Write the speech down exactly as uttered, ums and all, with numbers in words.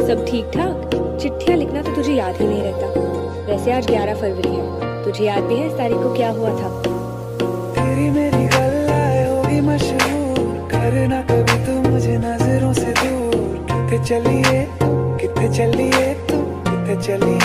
सब ठीक ठाक? चिट्ठियाँ लिखना तो तुझे याद ही नहीं रहता। वैसे आज ग्यारह फरवरी है, तुझे याद भी है इस तारीख को क्या हुआ था? तेरी मेरी गल्लाएं होगी मशहूर, करना कभी तू मुझे नजरों से दूर। कितने चलिए कितने चलिए तू कितने चलिए